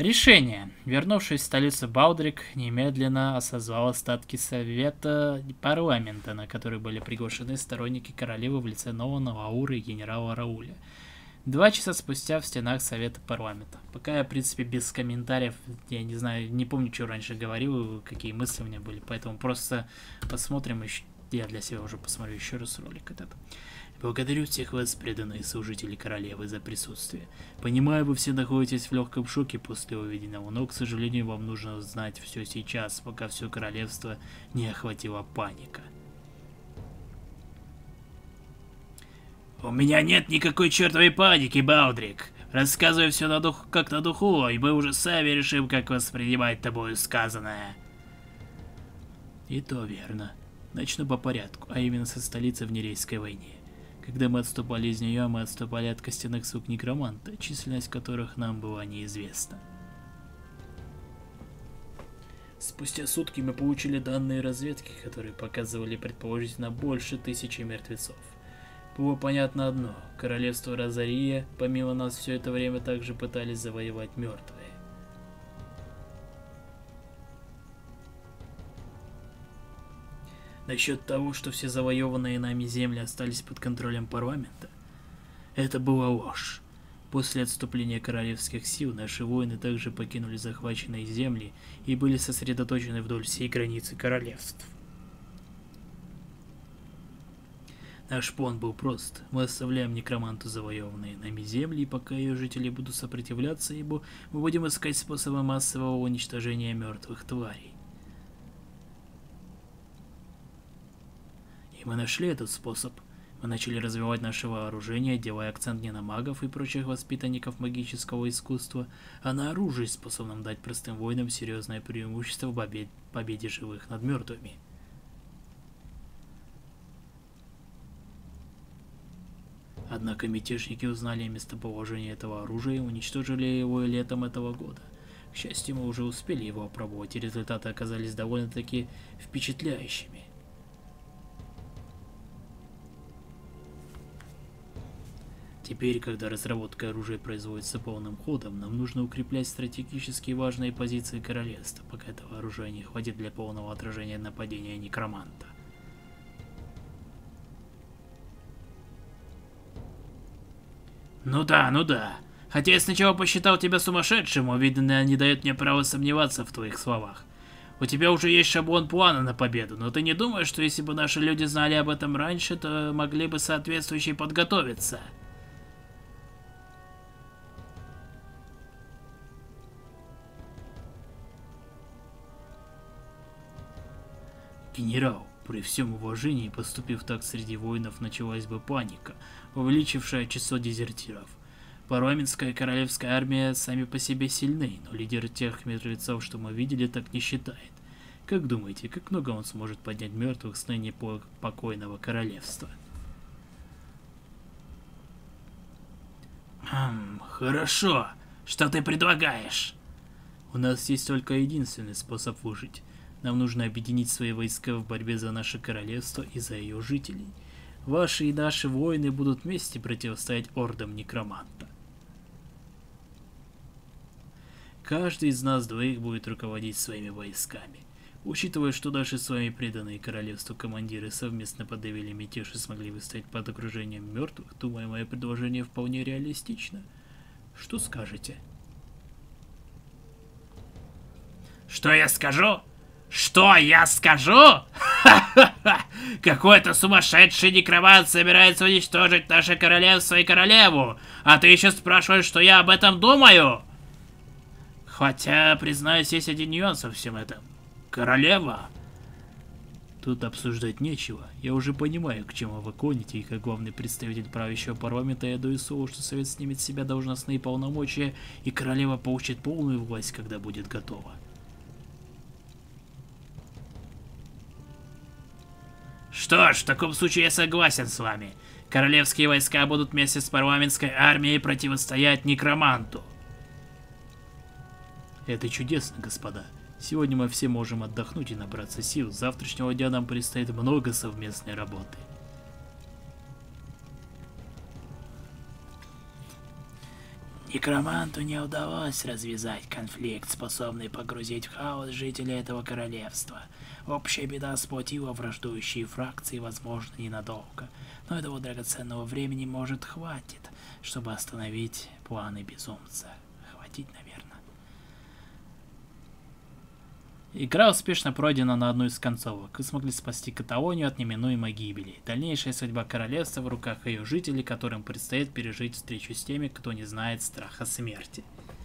Решение. Вернувшись в столицу, Балдрик немедленно осознал остатки совета парламента, на который были приглашены сторонники королевы в лице нового Ауры и генерала Рауля. 2 часа спустя в стенах совета парламента. Пока я, в принципе, без комментариев, я не знаю, не помню, что раньше говорил, какие мысли у меня были, поэтому просто посмотрим еще. Я для себя уже посмотрю еще раз ролик этот. Благодарю всех вас, преданные служители королевы, за присутствие. Понимаю, вы все находитесь в легком шоке после увиденного, но, к сожалению, вам нужно знать все сейчас, пока все королевство не охватила паника. У меня нет никакой чертовой паники, Балдрик. Рассказывай все на духу, как на духу, и мы уже сами решим, как воспринимать тобою сказанное. И то верно. Начну по порядку, а именно со столицы в Нерейской войне. Когда мы отступали из нее, мы отступали от костяных сук некроманта, численность которых нам была неизвестна. Спустя сутки мы получили данные разведки, которые показывали предположительно больше 1000 мертвецов. Было понятно одно: королевство Розария, помимо нас, все это время также пытались завоевать мертвые. Насчет того, что все завоеванные нами земли остались под контролем парламента, это была ложь. После отступления королевских сил наши воины также покинули захваченные земли и были сосредоточены вдоль всей границы королевств. Наш план был прост. Мы оставляем некроманту завоеванные нами земли, и пока ее жители будут сопротивляться ему, мы будем искать способы массового уничтожения мертвых тварей. Мы нашли этот способ. Мы начали развивать наше вооружение, делая акцент не на магов и прочих воспитанников магического искусства, а на оружии, способном дать простым воинам серьезное преимущество в победе живых над мертвыми. Однако мятежники узнали о местоположении этого оружия и уничтожили его летом этого года. К счастью, мы уже успели его опробовать, и результаты оказались довольно-таки впечатляющими. Теперь, когда разработка оружия производится полным ходом, нам нужно укреплять стратегически важные позиции королевства, пока этого оружия не хватит для полного отражения нападения некроманта. Ну да. Хотя я сначала посчитал тебя сумасшедшим, увиденное не дает мне права сомневаться в твоих словах. У тебя уже есть шаблон плана на победу, но ты не думаешь, что если бы наши люди знали об этом раньше, то могли бы соответствующе подготовиться? Генерал, при всем уважении, поступив так среди воинов, началась бы паника, увеличившая число дезертиров. Парламентская и королевская армия сами по себе сильны, но лидер тех мертвецов, что мы видели, так не считает. Как думаете, как много он сможет поднять мертвых с ныне покойного королевства? Хорошо. Что ты предлагаешь? У нас есть только единственный способ выжить. Нам нужно объединить свои войска в борьбе за наше королевство и за ее жителей. Ваши и наши воины будут вместе противостоять ордам некроманта. Каждый из нас двоих будет руководить своими войсками. Учитывая, что наши с вами преданные королевству командиры совместно подавили мятеж и смогли выстоять под окружением мертвых, думаю, мое предложение вполне реалистично. Что скажете? Что я скажу? Что я скажу? Ха-ха-ха! Какой-то сумасшедший некромант собирается уничтожить наше королевство и королеву, а ты еще спрашиваешь, что я об этом думаю? Хотя, признаюсь, есть один нюанс во всем этом. Королева? Тут обсуждать нечего. Я уже понимаю, к чему вы клоните, и как главный представитель правящего парламента я даю слово, что совет снимет с себя должностные полномочия, и королева получит полную власть, когда будет готова. Что ж, в таком случае я согласен с вами. Королевские войска будут вместе с парламентской армией противостоять некроманту. Это чудесно, господа. Сегодня мы все можем отдохнуть и набраться сил. С завтрашнего дня нам предстоит много совместной работы. Некроманту не удалось развязать конфликт, способный погрузить в хаос жителей этого королевства. Общая беда сплотила враждующие фракции, возможно, ненадолго, но этого драгоценного времени, может, хватит, чтобы остановить планы безумца. Хватит, наверное. Игра успешно пройдена на одну из концовок. Вы смогли спасти Каталонию от неминуемой гибели. Дальнейшая судьба королевства в руках ее жителей, которым предстоит пережить встречу с теми, кто не знает страха смерти.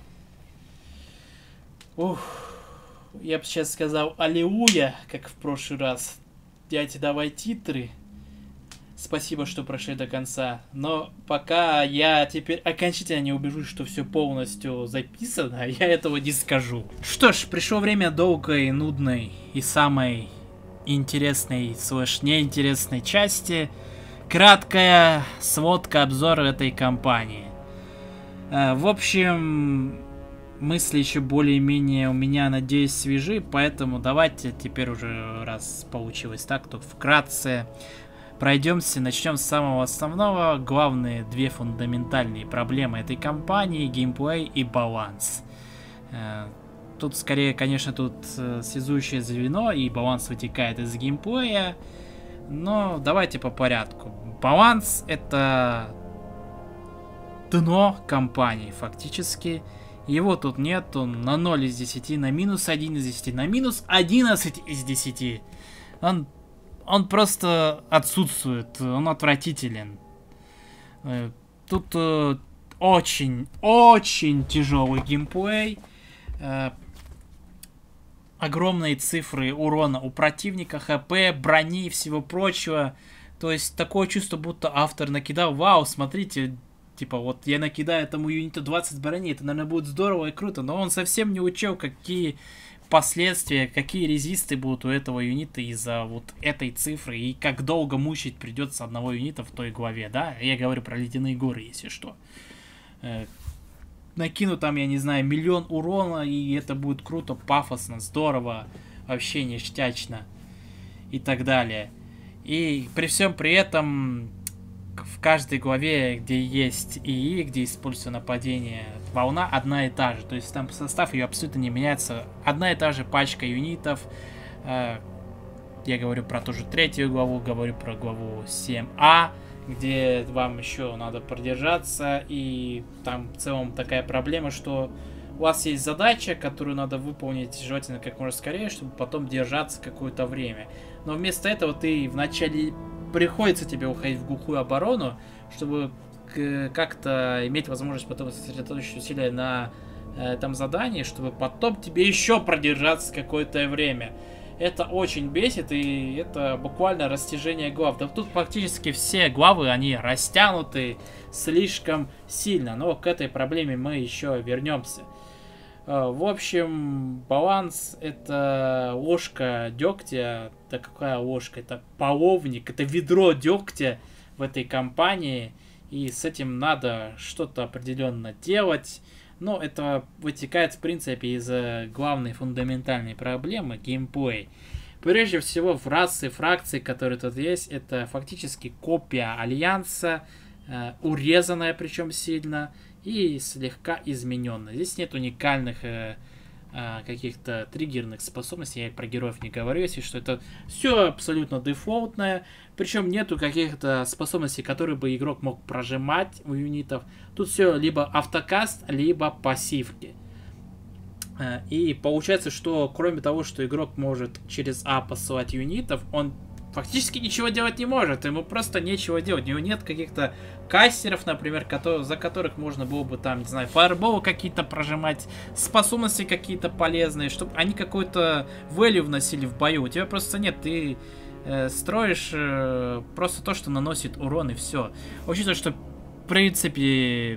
Ух, я бы сейчас сказал аллилуйя, как в прошлый раз. Дядя, давай титры. Спасибо, что прошли до конца. Но пока я теперь окончательно не убежусь, что все полностью записано, я этого не скажу. Что ж, пришло время долгой, нудной и самой интересной / неинтересной части. Краткая сводка, обзор этой кампании. В общем, мысли еще более-менее у меня, надеюсь, свежи, поэтому давайте теперь уже, раз получилось так, то вкратце пройдемся, начнем с самого основного. Главные две фундаментальные проблемы этой кампании: геймплей и баланс. Тут скорее, конечно, тут связующее звено, и баланс вытекает из геймплея. Но давайте по порядку. Баланс — это дно кампании фактически. Его тут нет, он на 0 из 10, на минус 1 из 10, на минус 11 из 10. Он просто отсутствует, он отвратителен. Тут очень тяжелый геймплей. Огромные цифры урона у противника, хп, брони и всего прочего. То есть такое чувство, будто автор накидал: вау, смотрите, типа вот я накидаю этому юниту 20 брони, это, наверное, будет здорово и круто. Но он совсем не учел, какие последствия, какие резисты будут у этого юнита из-за вот этой цифры, и как долго мучить придется одного юнита в той главе, да? Я говорю про ледяные горы, если что. Накину там, я не знаю, 1 000 000 урона, и это будет круто, пафосно, здорово, вообще ништячно и так далее. И при всем при этом в каждой главе, где есть ИИ, где используется нападение, волна одна и та же. То есть там состав ее абсолютно не меняется. Одна и та же пачка юнитов. Я говорю про ту же 3-ю главу, говорю про главу 7А, где вам еще надо продержаться. И там в целом такая проблема, что у вас есть задача, которую надо выполнить желательно как можно скорее, чтобы потом держаться какое-то время. Но вместо этого ты вначале приходится тебе уходить в глухую оборону, чтобы как-то иметь возможность потом сосредоточить усилия на этом задании, чтобы потом тебе еще продержаться какое-то время. Это очень бесит, и это буквально растяжение глав. Да тут практически все главы, они растянуты слишком сильно, но к этой проблеме мы еще вернемся. В общем, баланс — это ложка дегтя. Да какая ложка? Это половник, это ведро дегтя в этой кампании. И с этим надо что-то определенно делать. Но это вытекает, в принципе, из главной фундаментальной проблемы — геймплей. Прежде всего, в расы, фракции, которые тут есть, это фактически копия Альянса, урезанная причем сильно, и слегка измененная. Здесь нет уникальных каких-то триггерных способностей, я про героев не говорю, если что, это все абсолютно дефолтное, причем нету каких-то способностей, которые бы игрок мог прожимать у юнитов. Тут все либо автокаст, либо пассивки. И получается, что кроме того, что игрок может через А посылать юнитов, он фактически ничего делать не может, ему просто нечего делать. У него нет каких-то кастеров, например, за которых можно было бы там, не знаю, фаерболы какие-то прожимать, способности какие-то полезные, чтобы они какой-то value вносили в бою. У тебя просто нет, ты строишь просто то, что наносит урон, и все. Учитывая, что в принципе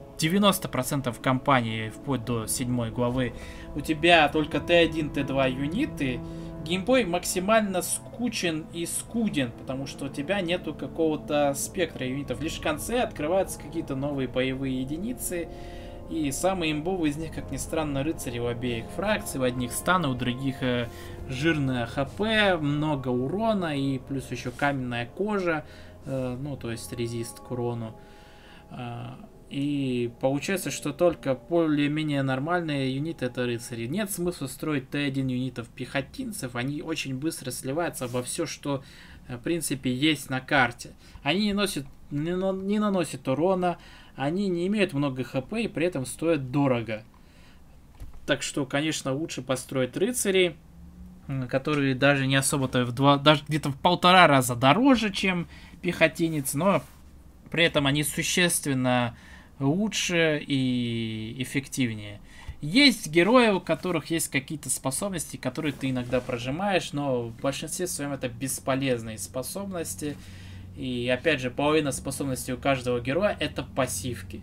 90% компании, вплоть до 7 главы, у тебя только Т1, Т2 юниты, геймплей максимально скучен и скуден, потому что у тебя нету какого-то спектра юнитов. Лишь в конце открываются какие-то новые боевые единицы, и самые имбовые из них, как ни странно, рыцари у обеих фракций. У одних станы, у других жирная ХП, много урона, и плюс еще каменная кожа, ну, то есть резист к урону. И получается, что только более-менее нормальные юниты это рыцари. Нет смысла строить Т1 юнитов пехотинцев, они очень быстро сливаются во все, что в принципе есть на карте. Они не наносят урона, они не имеют много хп и при этом стоят дорого. Так что, конечно, лучше построить рыцарей, которые даже не особо-то даже где-то в 1,5 раза дороже, чем пехотинец, но при этом они существенно лучше и эффективнее. Есть герои, у которых есть какие-то способности, которые ты иногда прожимаешь, но в большинстве своем это бесполезные способности. И опять же, половина способностей у каждого героя это пассивки.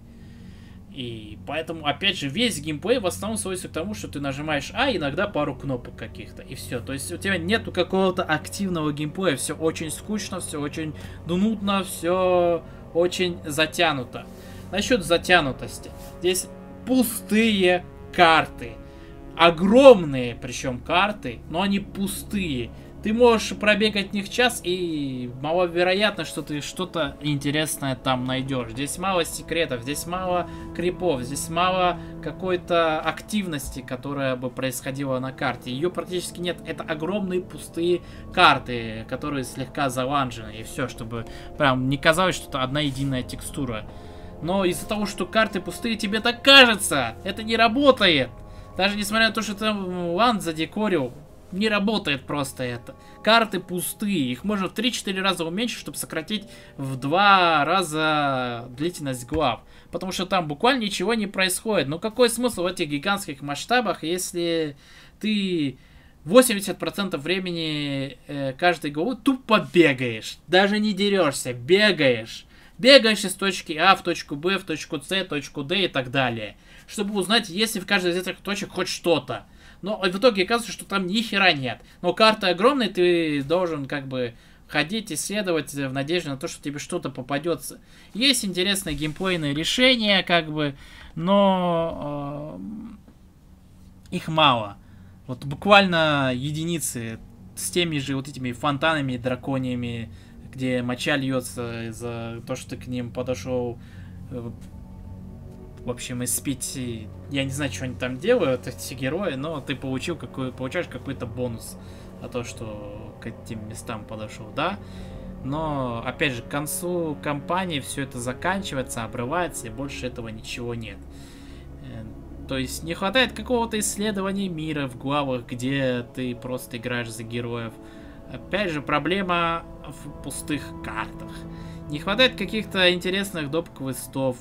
И поэтому, опять же, весь геймплей в основном сводится к тому, что ты нажимаешь А, иногда пару кнопок каких-то, и все. То есть у тебя нету какого-то активного геймплея, все очень скучно, все очень нудно, все очень затянуто. Насчет затянутости. Здесь пустые карты. Огромные, причем карты, но они пустые. Ты можешь пробегать в них час, и маловероятно, что ты что-то интересное там найдешь. Здесь мало секретов, здесь мало крипов, здесь мало какой-то активности, которая бы происходила на карте. Ее практически нет. Это огромные пустые карты, которые слегка заланжены, и все, чтобы прям не казалось, что это одна единая текстура. Но из-за того, что карты пустые, тебе так кажется. Это не работает. Даже несмотря на то, что ты ланд задекорил, не работает просто это. Карты пустые. Их можно в 3-4 раза уменьшить, чтобы сократить в 2 раза длительность глав. Потому что там буквально ничего не происходит. Ну какой смысл в этих гигантских масштабах, если ты 80% времени каждой главы тупо бегаешь. Даже не дерешься, бегаешь. Бегаешь из точки А в точку Б, в точку С, точку Д и так далее. Чтобы узнать, есть ли в каждой из этих точек хоть что-то. Но в итоге оказывается, что там ни хера нет. Но карта огромная, ты должен как бы ходить, исследовать в надежде на то, что тебе что-то попадется. Есть интересные геймплейные решения, как бы, но их мало. Вот буквально единицы с теми же вот этими фонтанами драконьями, где моча льется из-за того, что ты к ним подошел, в общем, испить. Я не знаю, что они там делают, эти герои, но ты получаешь какой-то бонус за то, что к этим местам подошел, да? Но, опять же, к концу кампании все это заканчивается, обрывается, и больше этого ничего нет. То есть не хватает какого-то исследования мира в главах, где ты просто играешь за героев. Опять же, проблема в пустых картах. Не хватает каких-то интересных доп-квестов.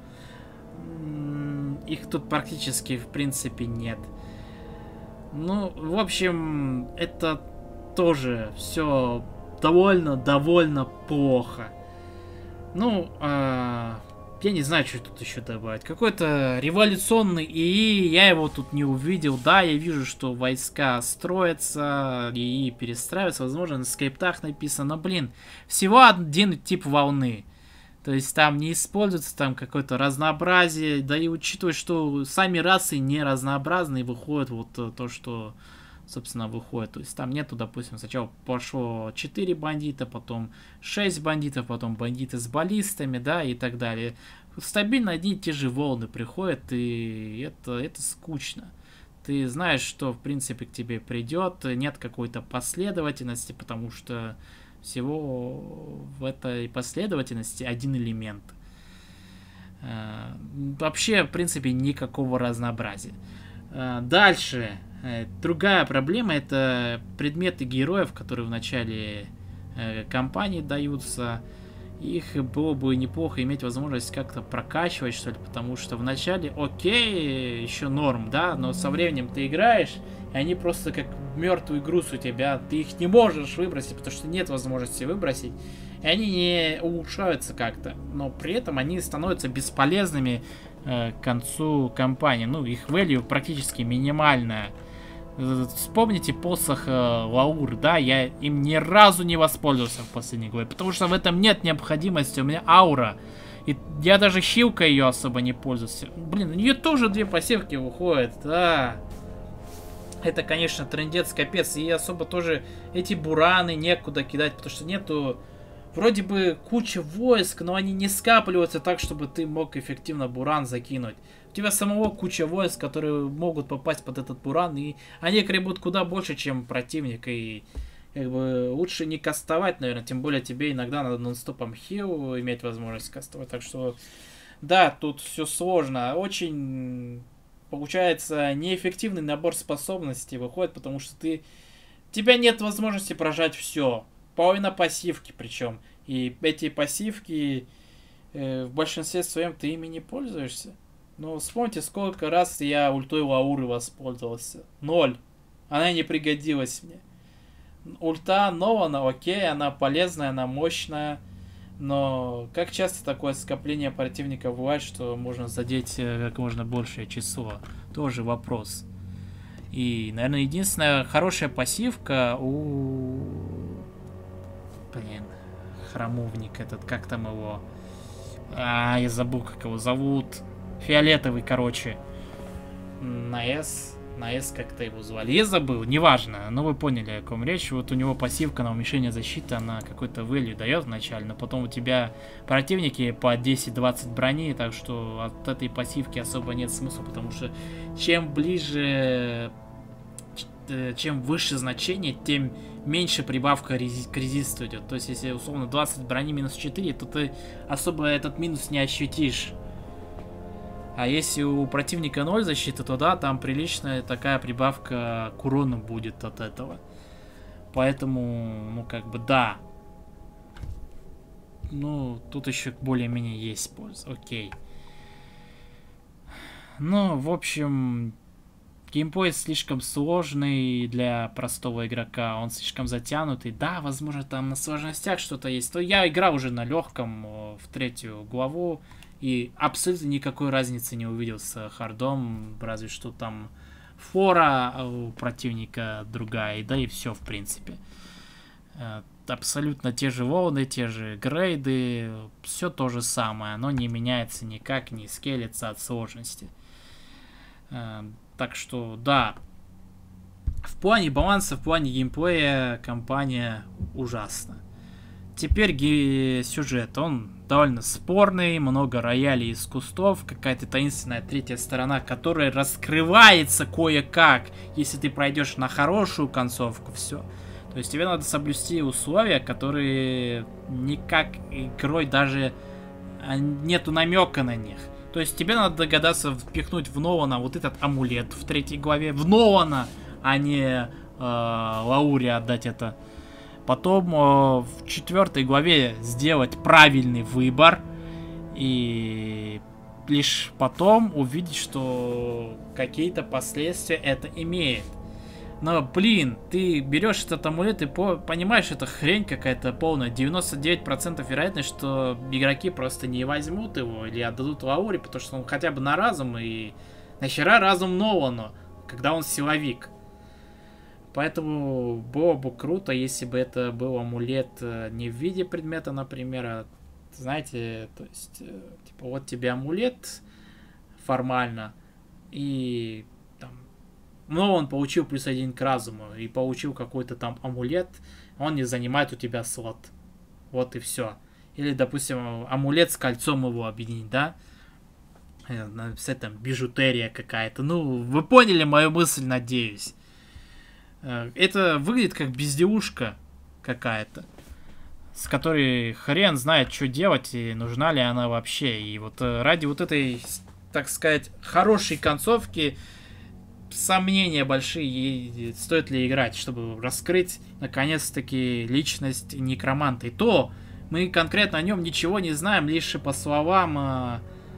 Их тут практически, в принципе, нет. Ну, в общем, это тоже все довольно плохо. Ну, я не знаю, что тут еще добавить. Какой-то революционный ИИ, я его тут не увидел. Да, я вижу, что войска строятся, ИИ перестраиваются. Возможно, на скриптах написано. Но, блин, всего один тип волны. То есть там не используется там какое-то разнообразие. Да и учитывая, что сами расы не разнообразные, выходит вот то, что, собственно, выходит. То есть там нету, допустим, сначала пошло 4 бандита, потом 6 бандитов, потом бандиты с баллистами, да, и так далее. Стабильно одни и те же волны приходят, и это скучно. Ты знаешь, что, в принципе, к тебе придет, нет какой-то последовательности, потому что всего в этой последовательности один элемент. Вообще, в принципе, никакого разнообразия. Дальше. Другая проблема — это предметы героев, которые в начале кампании даются. Их было бы неплохо иметь возможность как-то прокачивать, что ли, потому что в начале, окей, еще норм, да, но со временем ты играешь, и они просто как мертвый груз у тебя, ты их не можешь выбросить, потому что нет возможности выбросить, и они не улучшаются как-то, но при этом они становятся бесполезными к концу кампании, ну, их value практически минимальная. Вспомните посох Лаур, да, я им ни разу не воспользовался в последней главе, потому что в этом нет необходимости, у меня аура, и я даже хилкой ее особо не пользуюсь. Блин, у нее тоже 2 пассивки выходят, да. Это, конечно, трындец, капец, и особо тоже эти бураны некуда кидать, потому что нету вроде бы куча войск, но они не скапливаются так, чтобы ты мог эффективно буран закинуть. У тебя самого куча войск, которые могут попасть под этот буран, и они гребут куда больше, чем противник, и как бы лучше не кастовать, наверное, тем более тебе иногда надо нон-стопом хил иметь возможность кастовать, так что да, тут все сложно, очень получается неэффективный набор способностей выходит, потому что у тебя нет возможности прожать все, половина пассивки причем, и эти пассивки в большинстве своем ты ими не пользуешься. Но вспомните, сколько раз я ультой Лауры воспользовался. 0. Она не пригодилась мне. Ульта Нолана, окей, она полезная, она мощная. Но как часто такое скопление противников бывает, что можно задеть как можно большее число? Тоже вопрос. И, наверное, единственная хорошая пассивка у... Блин, храмовник этот, как там его... я забыл, как его зовут... Фиолетовый, короче. На S как-то его звали. Я забыл, неважно. Но вы поняли, о ком речь. Вот у него пассивка на уменьшение защиты, она какой-то value дает вначале, но потом у тебя противники по 10-20 брони, так что от этой пассивки особо нет смысла, потому что чем ближе, чем выше значение, тем меньше прибавка к резисту идет. То есть, если условно 20 брони минус 4, то ты особо этот минус не ощутишь. А если у противника 0 защиты, то да, там приличная такая прибавка к урону будет от этого. Поэтому, ну как бы да. Ну, тут еще более-менее есть польза. Окей. Ну, в общем, геймплей слишком сложный для простого игрока. Он слишком затянутый. Да, возможно, там на сложностях что-то есть. То я играл уже на легком в 3-ю главу. И абсолютно никакой разницы не увидел с хардом, разве что там фора у противника другая, да и все в принципе. Абсолютно те же волны, те же грейды, все то же самое, оно не меняется никак, не скелется от сложности. Так что да, в плане баланса, в плане геймплея компания ужасна. Теперь сюжет, он довольно спорный, много роялей из кустов, какая-то таинственная третья сторона, которая раскрывается кое-как, если ты пройдешь на хорошую концовку, все. То есть тебе надо соблюсти условия, которые никак игрой даже нету намека на них. То есть тебе надо догадаться впихнуть в Нолана вот этот амулет в 3 главе, в Нолана, а не Лауре отдать это. Потом в 4 главе сделать правильный выбор. И лишь потом увидеть, что какие-то последствия это имеет. Но, блин, ты берешь этот амулет и понимаешь, это хрень какая-то полная. 99% вероятность, что игроки просто не возьмут его или отдадут Лауре, потому что он хотя бы на разум. И нахера разум Нолану, когда он силовик. Поэтому было бы круто, если бы это был амулет не в виде предмета, например, а, знаете, то есть, типа, вот тебе амулет формально, и там, ну, он получил +1 к разуму, и получил какой-то там амулет, он не занимает у тебя слот. Вот и все. Или, допустим, амулет с кольцом его объединить, да? С этим бижутерия какая-то. Ну, вы поняли мою мысль, надеюсь. Это выглядит как безделушка какая-то, с которой хрен знает, что делать и нужна ли она вообще. И вот ради вот этой, так сказать, хорошей концовки сомнения большие, стоит ли играть, чтобы раскрыть наконец-таки личность некроманта. И то мы конкретно о нем ничего не знаем, лишь по словам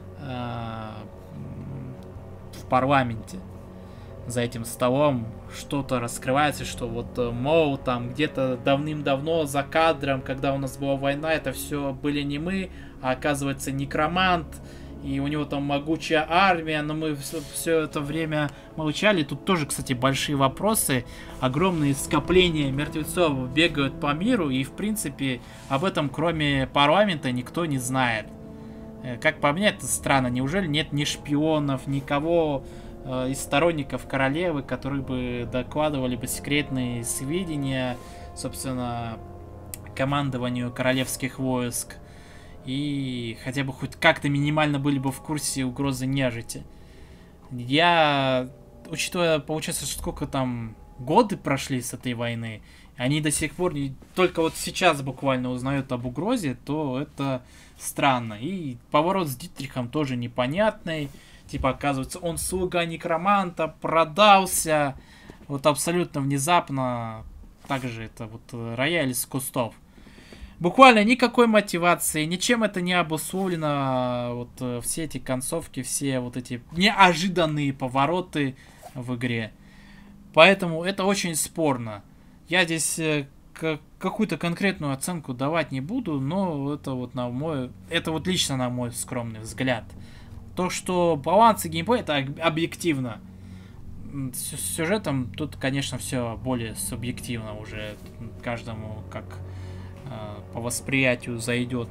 в парламенте. За этим столом что-то раскрывается, что вот, мол, там где-то давным-давно за кадром, когда у нас была война, это все были не мы, а оказывается некромант, и у него там могучая армия, но мы все это время молчали. Тут тоже, кстати, большие вопросы, огромные скопления мертвецов бегают по миру, и, в принципе, об этом, кроме парламента, никто не знает. Как по мне, это странно. Неужели нет ни шпионов, никого из сторонников королевы, которые бы докладывали бы секретные сведения, собственно, командованию королевских войск. И хотя бы хоть как-то минимально были бы в курсе угрозы нежити. Я, учитывая, получается, сколько там годы прошли с этой войны, они до сих пор только вот сейчас буквально узнают об угрозе, то это странно. И поворот с Дитрихом тоже непонятный. Типа, оказывается, он слуга некроманта, продался. Вот абсолютно внезапно. Также это вот рояль из кустов. Буквально никакой мотивации, ничем это не обусловлено. Вот все эти концовки, все вот эти неожиданные повороты в игре. Поэтому это очень спорно. Я здесь какую-то конкретную оценку давать не буду, но это вот это вот лично на мой скромный взгляд. То, что баланс и геймплей, это объективно. С сюжетом тут, конечно, все более субъективно уже. Каждому как по восприятию зайдет.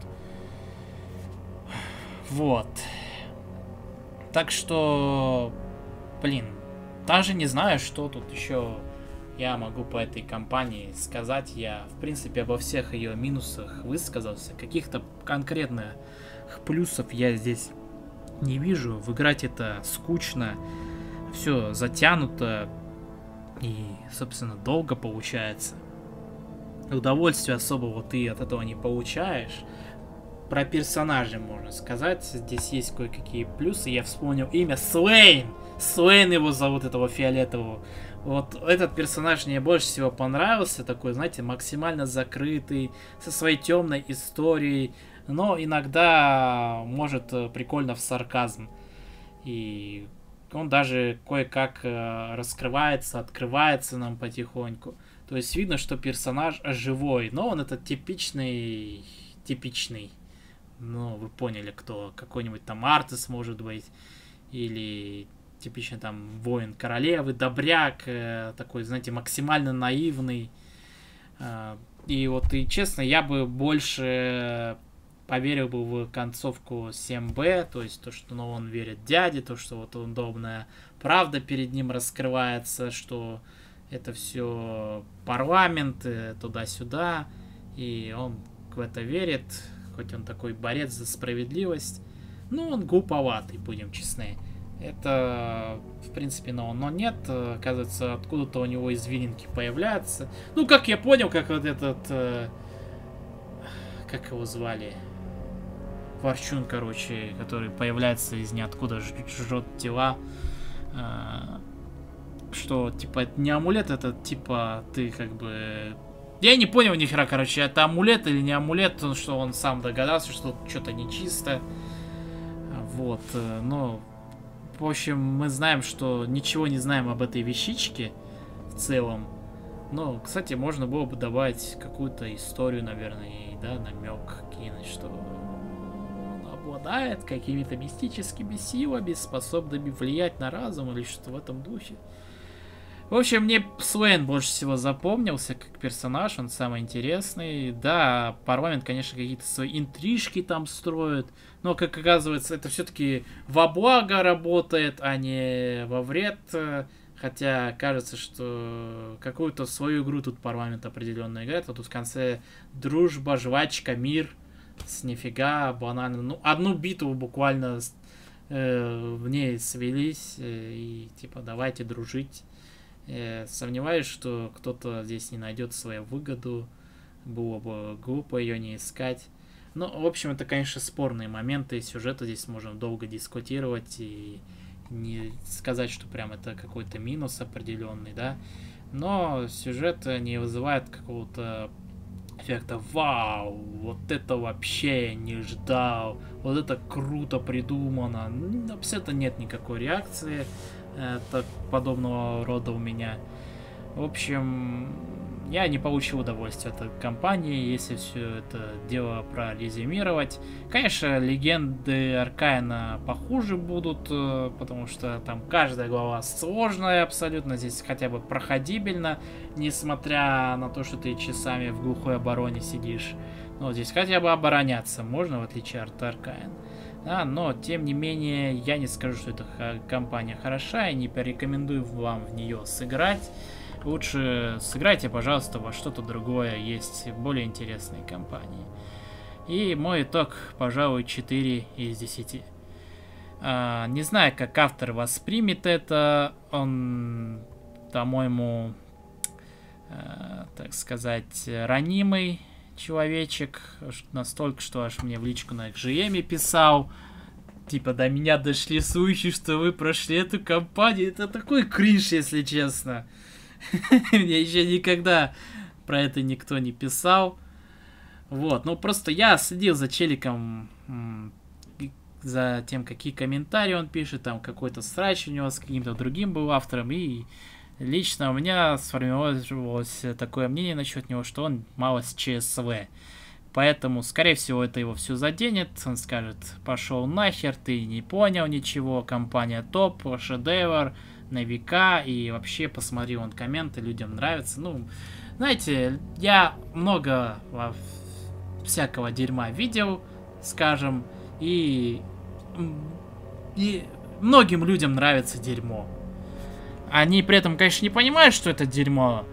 Вот. Так что, блин, даже не знаю, что тут еще я могу по этой кампании сказать. Я, в принципе, обо всех ее минусах высказался. Каких-то конкретных плюсов я здесь не вижу. Играть это скучно. Все затянуто. И, собственно, долго получается. Удовольствия особого ты от этого не получаешь. Про персонажей можно сказать. Здесь есть кое-какие плюсы. Я вспомнил имя Слейн. Слейн его зовут, этого фиолетового. Вот этот персонаж мне больше всего понравился. Такой, знаете, максимально закрытый. Со своей темной историей. Но иногда может прикольно в сарказм. И он даже кое-как раскрывается, открывается нам потихоньку. То есть видно, что персонаж живой. Но он это типичный. Ну, вы поняли, кто. Какой-нибудь там Артес, может быть. Или типичный там воин королевы, добряк. Такой, знаете, максимально наивный. И вот, и честно, я бы больше поверил бы в концовку 7Б. То есть то, что он верит дяде. То, что вот удобная правда перед ним раскрывается. Что это все парламент, туда-сюда. И он в это верит. Хоть он такой борец за справедливость. Ну, он глуповатый, будем честны. Это, в принципе, но нет. Оказывается, откуда-то у него извилинки появляются. Ну, как я понял, как вот этот... как его звали? Ворчун, короче, который появляется из ниоткуда, жжет тела. Что, типа, это не амулет, это, типа, ты как бы... Я не понял ни хера, короче, это амулет или не амулет, что он сам догадался, что что-то нечисто. Вот, но... В общем, мы знаем, что ничего не знаем об этой вещичке в целом. Но, кстати, можно было бы добавить какую-то историю, наверное, и, да, намек кинуть, что он обладает какими-то мистическими силами, способными влиять на разум или что-то в этом духе. В общем, мне Слейн больше всего запомнился как персонаж, он самый интересный. Да, парламент, конечно, какие-то свои интрижки там строит, но, как оказывается, это все-таки во благо работает, а не во вред. Хотя кажется, что какую-то свою игру тут парламент определенно играет. Вот тут в конце дружба, жвачка, мир. С нифига, банально. Ну, одну битву буквально в ней свелись. И типа давайте дружить. Сомневаюсь, что кто-то здесь не найдет свою выгоду. Было бы глупо ее не искать. Ну, в общем, это, конечно, спорные моменты сюжета. Здесь можно долго дискутировать и не сказать, что прям это какой-то минус определенный, да. Но сюжет не вызывает какого-то эффекта «Вау! Вот это вообще я не ждал! Вот это круто придумано!» Абсолютно нет никакой реакции подобного рода у меня. В общем, я не получил удовольствия от этой кампании, если все это дело прорезюмировать. Конечно, легенды Аркаина похуже будут, потому что там каждая глава сложная абсолютно. Здесь хотя бы проходибельно, несмотря на то, что ты часами в глухой обороне сидишь. Но здесь хотя бы обороняться можно, в отличие от Аркаина. Да, но, тем не менее, я не скажу, что эта кампания хороша, и не порекомендую вам в нее сыграть. Лучше сыграйте, пожалуйста, во что-то другое. Есть более интересные компании. И мой итог, пожалуй, 4 из 10. Не знаю, как автор воспримет это. Он, по-моему, так сказать, ранимый человечек. Настолько, что аж мне в личку на GM писал. Типа, до меня дошли слухи, что вы прошли эту кампанию. Это такой кринж, если честно. Мне еще никогда про это никто не писал. Вот, ну просто я следил за челиком, за тем, какие комментарии он пишет, там какой-то срач у него с каким-то другим был автором, и лично у меня сформировалось такое мнение насчет него, что он мало с ЧСВ. Поэтому, скорее всего, это его все заденет. Он скажет: пошел нахер, ты не понял ничего, компания топ, шедевр, на века, и вообще посмотри вон комменты, людям нравится. Ну, знаете, я много всякого дерьма видел, скажем, и многим людям нравится дерьмо. Они при этом, конечно, не понимают, что это дерьмо.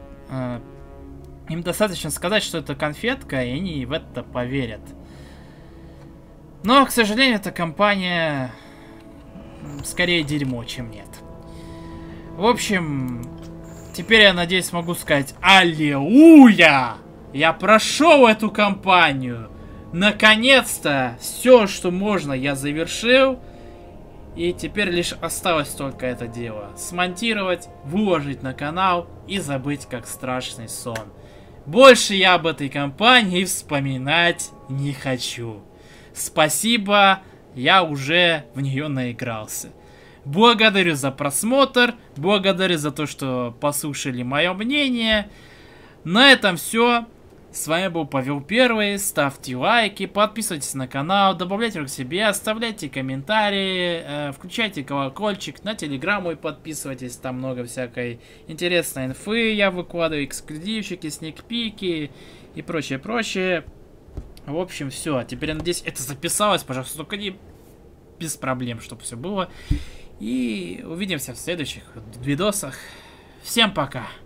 Им достаточно сказать, что это конфетка, и они в это поверят. Но, к сожалению, эта компания скорее дерьмо, чем нет. В общем, теперь я надеюсь могу сказать: аллилуйя! Я прошел эту кампанию. Наконец-то все, что можно, я завершил. И теперь лишь осталось только это дело: смонтировать, выложить на канал и забыть как страшный сон. Больше я об этой кампании вспоминать не хочу. Спасибо, я уже в нее наигрался. Благодарю за просмотр, благодарю за то, что послушали мое мнение. На этом все. С вами был Павел Первый. Ставьте лайки, подписывайтесь на канал, добавляйте его к себе, оставляйте комментарии, включайте колокольчик, на телеграм мой подписывайтесь, там много всякой интересной инфы я выкладываю, эксклюзивчики, сникпики и прочее. В общем, все. Теперь, я надеюсь, это записалось, пожалуйста, только не без проблем, чтобы все было. И увидимся в следующих видосах. Всем пока!